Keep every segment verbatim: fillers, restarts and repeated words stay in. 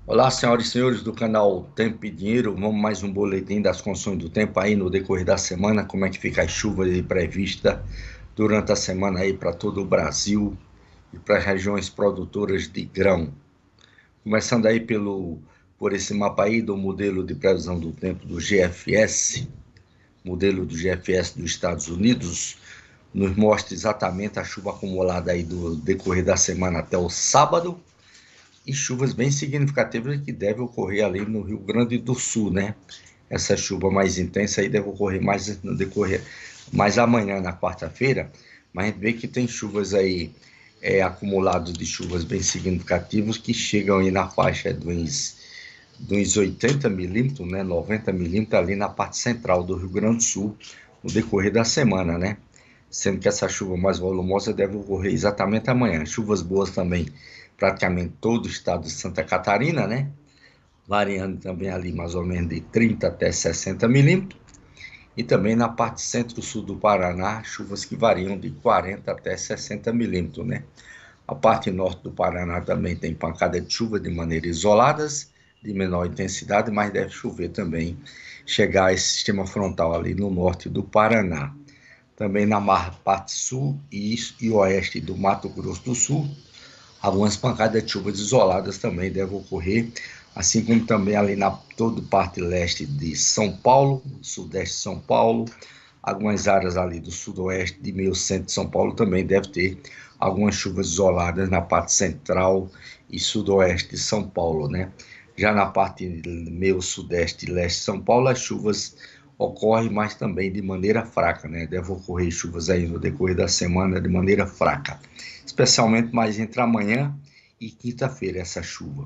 Olá, senhoras e senhores do canal Tempo e Dinheiro. Vamos mais um boletim das condições do tempo aí no decorrer da semana. Como é que fica as chuvas prevista durante a semana aí para todo o Brasil e para as regiões produtoras de grão. Começando aí pelo, por esse mapa aí do modelo de previsão do tempo do G F S, modelo do G F S dos Estados Unidos, nos mostra exatamente a chuva acumulada aí do decorrer da semana até o sábado, e chuvas bem significativas que devem ocorrer ali no Rio Grande do Sul, né? Essa chuva mais intensa aí deve ocorrer mais no decorrer, mais amanhã, na quarta-feira, mas a gente vê que tem chuvas aí, é, acumulados de chuvas bem significativos que chegam aí na faixa dos, dos oitenta milímetros, né? noventa milímetros ali na parte central do Rio Grande do Sul, no decorrer da semana, né? Sendo que essa chuva mais volumosa deve ocorrer exatamente amanhã. Chuvas boas também praticamente todo o estado de Santa Catarina, né? Variando também ali mais ou menos de trinta até sessenta milímetros. E também na parte centro-sul do Paraná, chuvas que variam de quarenta até sessenta milímetros, né? A parte norte do Paraná também tem pancada de chuva de maneira isoladas, de menor intensidade, mas deve chover também, chegar a esse sistema frontal ali no norte do Paraná. Também na parte sul e, e oeste do Mato Grosso do Sul, algumas pancadas de chuvas isoladas também devem ocorrer, assim como também ali na toda parte leste de São Paulo, sudeste de São Paulo, algumas áreas ali do sudoeste de meio centro de São Paulo também deve ter algumas chuvas isoladas na parte central e sudoeste de São Paulo, né? Já na parte meio sudeste e leste de São Paulo, as chuvas ocorrem, mas também de maneira fraca, né? Deve ocorrer chuvas aí no decorrer da semana de maneira fraca, especialmente mais entre amanhã e quinta-feira, essa chuva.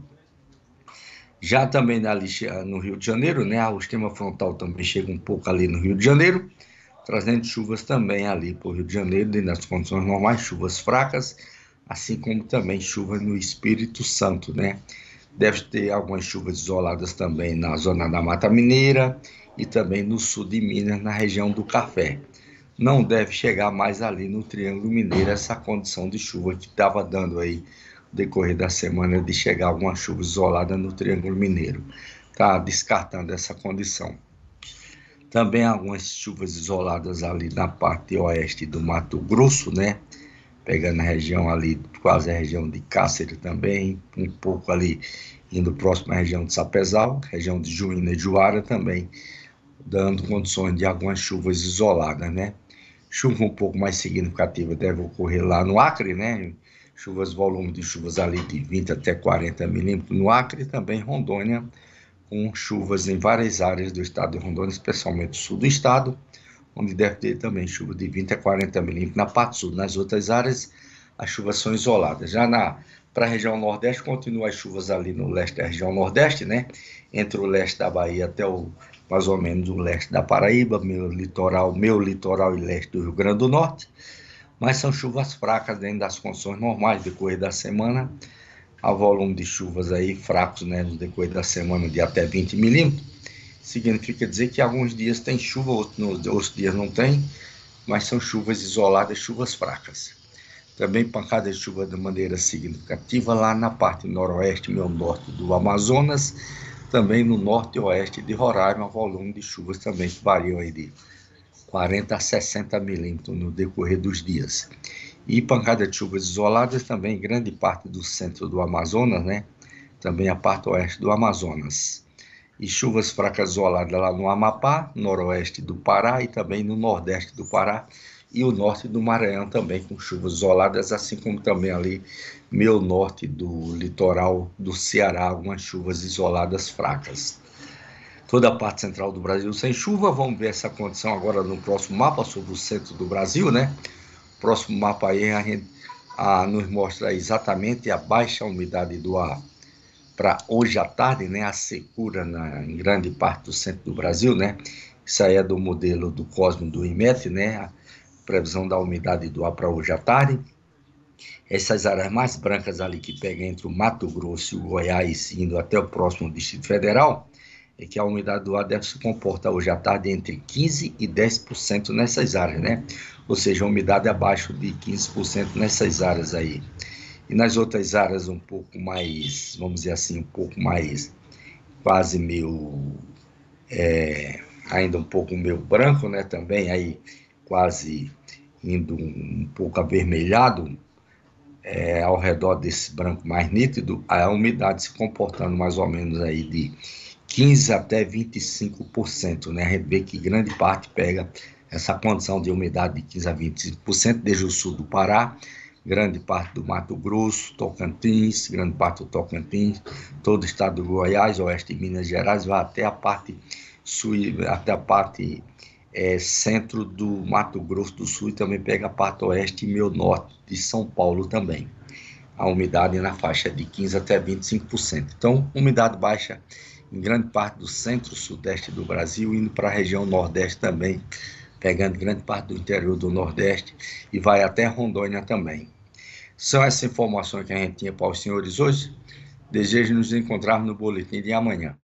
Já também ali no Rio de Janeiro, né? O sistema frontal também chega um pouco ali no Rio de Janeiro, trazendo chuvas também ali para o Rio de Janeiro, dentro das condições normais, chuvas fracas, assim como também chuvas no Espírito Santo, né? Deve ter algumas chuvas isoladas também na zona da Mata Mineira e também no sul de Minas, na região do Café. Não deve chegar mais ali no Triângulo Mineiro essa condição de chuva que estava dando aí no decorrer da semana, de chegar alguma chuva isolada no Triângulo Mineiro. Está descartando essa condição. Também algumas chuvas isoladas ali na parte oeste do Mato Grosso, né? Pegando a região ali, quase a região de Cáceres também, um pouco ali indo próximo à região de Sapezal, região de Juína e Juara também, dando condições de algumas chuvas isoladas, né? Chuva um pouco mais significativa deve ocorrer lá no Acre, né? Chuvas, volume de chuvas ali de vinte até quarenta milímetros no Acre, e também Rondônia, com chuvas em várias áreas do estado de Rondônia, especialmente no sul do estado, onde deve ter também chuva de vinte a quarenta milímetros na parte sul. Nas outras áreas, as chuvas são isoladas. Já na para a região nordeste, continuam as chuvas ali no leste da região nordeste, né? Entre o leste da Bahia até o mais ou menos o leste da Paraíba, meu litoral, meu litoral e leste do Rio Grande do Norte. Mas são chuvas fracas dentro das condições normais do decorrer da semana. Há volume de chuvas aí fracos, né, no decorrer da semana de até vinte milímetros. Significa dizer que alguns dias tem chuva, outros dias não tem, mas são chuvas isoladas, chuvas fracas. Também pancadas de chuva de maneira significativa lá na parte noroeste e meio norte do Amazonas, também no norte e oeste de Roraima, volume de chuvas também que variam aí de quarenta a sessenta milímetros no decorrer dos dias. E pancadas de chuvas isoladas também em grande parte do centro do Amazonas, né? Também a parte oeste do Amazonas. E chuvas fracas isoladas lá no Amapá, noroeste do Pará e também no nordeste do Pará e o norte do Maranhão também com chuvas isoladas, assim como também ali meio norte do litoral do Ceará, algumas chuvas isoladas fracas. Toda a parte central do Brasil sem chuva. Vamos ver essa condição agora no próximo mapa sobre o centro do Brasil, né? O próximo mapa aí a gente a, nos mostra exatamente a baixa umidade do ar para hoje à tarde, né? A secura na, em grande parte do centro do Brasil, né? Isso aí é do modelo do Cosmo do IMET, né? A previsão da umidade do ar para hoje à tarde. Essas áreas mais brancas ali que pegam entre o Mato Grosso e o Goiás, indo até o próximo Distrito Federal, é que a umidade do ar deve se comportar hoje à tarde entre quinze por cento e dez por cento nessas áreas, né? Ou seja, a umidade abaixo de quinze por cento nessas áreas aí. E nas outras áreas um pouco mais, vamos dizer assim, um pouco mais, quase meio, é, ainda um pouco meio branco, né? Também aí quase indo um pouco avermelhado, é, ao redor desse branco mais nítido, a umidade se comportando mais ou menos aí de quinze até vinte e cinco por cento, né? A gente vê que grande parte pega essa condição de umidade de quinze a vinte e cinco por cento, desde o sul do Pará, grande parte do Mato Grosso, Tocantins, grande parte do Tocantins, todo o estado do Goiás, oeste de Minas Gerais, vai até a parte sul, até a parte é, centro do Mato Grosso do Sul, e também pega a parte oeste e meio norte de São Paulo também. A umidade na faixa de quinze até vinte e cinco por cento. Então, umidade baixa em grande parte do centro-sudeste do Brasil, indo para a região nordeste também, pegando grande parte do interior do Nordeste e vai até Rondônia também. São essas informações que a gente tinha para os senhores hoje. Desejo nos encontrarmos no boletim de amanhã.